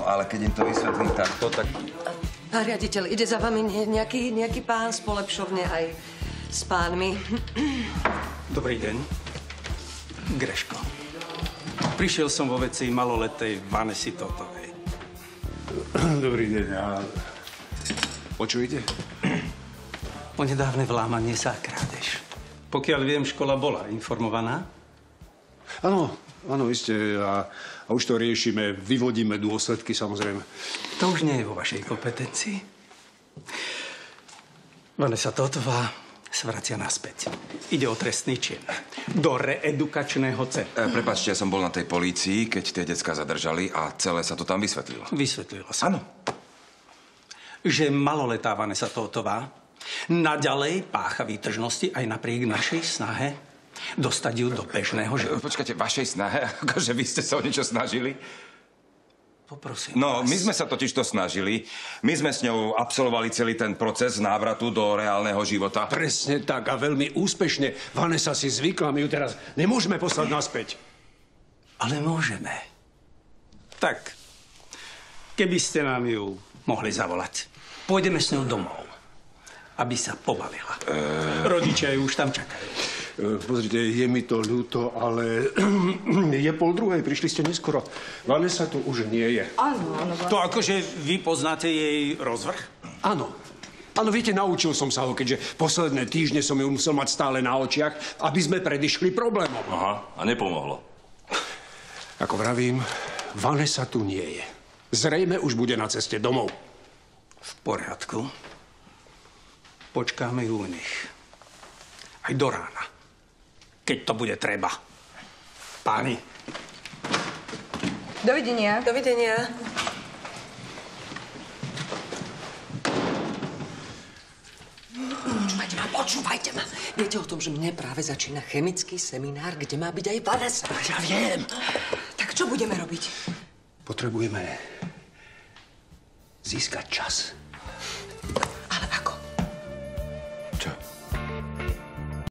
ale keď im to vysvetlím takto, tak... Pán riaditeľ, ide za vami nejaký pán z polepšovne aj s pánmi. Dobrý deň. Greško. Prišiel som vo veci maloletej Vanesy Totovej. Dobrý deň. A o čo ide? O nedávne vlámanie sa a krádež. Pokiaľ viem, škola bola informovaná? Áno, iste. A už to riešime, vyvodíme dôsledky, samozrejme. To už nie je vo vašej kompetencii. Vanesa Totová sa vracia naspäť. Ide o trestný čin. Do reedukačného centra. Prepáčte, ja som bol na tej polícii, keď tie decká zadržali a celé sa to tam vysvetlilo. Vysvetlilo sa. Áno. Že maloletá Vanesa Totová naďalej pácha výtržnosti aj napriek našej snahe dostať ju do bežného života. Počkajte, vašej snahe? Akože vy ste sa o niečo snažili? Poprosím No, vás. my sme sa totiž to snažili. My sme s ňou absolvovali celý ten proces návratu do reálneho života. Presne tak a veľmi úspešne. Vanesa si zvykla, my ju teraz nemôžeme poslať naspäť. Ale môžeme. Tak, keby ste nám ju mohli zavolať. Pôjdeme s ňou domov, aby sa pobavila. Rodičia ju už tam čakajú. Pozrite, je mi to ľúto, ale je 1:30, prišli ste neskoro. Vanesa tu už nie je. Áno. To akože vy poznáte jej rozvrh? Áno, viete, naučil som sa ho, keďže posledné týždne som ju musel mať stále na očiach, aby sme predišli problémom. Aha, a nepomohlo. Ako vravím, Vanesa tu nie je. Zrejme už bude na ceste domov. V poriadku. Počkáme ju u nich. Aj do rána. Keď to bude treba. Páni. Dovidenia. Dovidenia. Počúvajte ma. Viete o tom, že mne práve začína chemický seminár, kde má byť aj Vanesa? Ja viem. Tak čo budeme robiť? Potrebujeme získať čas.